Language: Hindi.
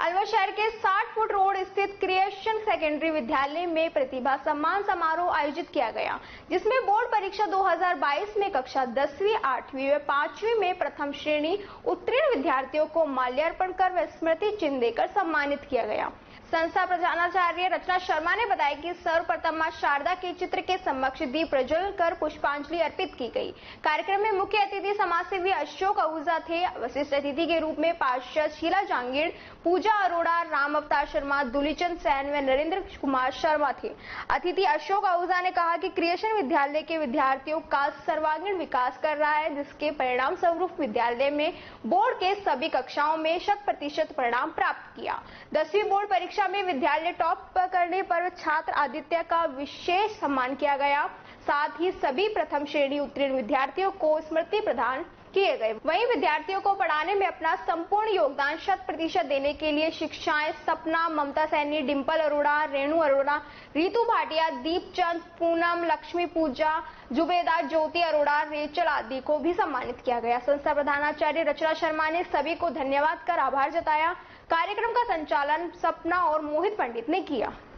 अलवर शहर के 60 फुट रोड स्थित क्रिएशन सेकेंडरी विद्यालय में प्रतिभा सम्मान समारोह आयोजित किया गया, जिसमें बोर्ड परीक्षा 2022 में कक्षा 10वीं, 8वीं व 5वीं में प्रथम श्रेणी उत्तीर्ण विद्यार्थियों को माल्यार्पण कर व स्मृति चिन्ह देकर सम्मानित किया गया। संस्था प्रधानाचार्य रचना शर्मा ने बताया कि सर्वप्रथम मां शारदा के चित्र के समक्ष दीप प्रज्वलन कर पुष्पांजलि अर्पित की गई। कार्यक्रम में मुख्य अतिथि समाजसेवी अशोक आहूजा थे। विशिष्ट अतिथि के रूप में पार्षद शीला जांगीर, पूजा अरोड़ा, राम अवतार शर्मा, दुलीचंद सैन व नरेंद्र कुमार शर्मा थे। अतिथि अशोक आहूजा ने कहा कि क्रिएशन विद्यालय के विद्यार्थियों का सर्वांगीण विकास कर रहा है, जिसके परिणाम स्वरूप विद्यालय में बोर्ड के सभी कक्षाओं में 100% परिणाम प्राप्त किया। 10वीं बोर्ड परीक्षा में विद्यालय टॉप करने पर छात्र आदित्य का विशेष सम्मान किया गया। साथ ही सभी प्रथम श्रेणी उत्तीर्ण विद्यार्थियों को स्मृति प्रदान किए गए। वहीं विद्यार्थियों को पढ़ाने में अपना संपूर्ण योगदान 100% देने के लिए शिक्षाएं सपना, ममता सैनी, डिंपल अरोड़ा, रेणु अरोड़ा, रितु भाटिया, दीपचंद, पूनम, लक्ष्मी पूजा, जुबेदा, ज्योति अरोड़ा, रेचल आदि को भी सम्मानित किया गया। संस्था प्रधानाचार्य रचना शर्मा ने सभी को धन्यवाद कर आभार जताया। कार्यक्रम का संचालन सपना और मोहित पंडित ने किया।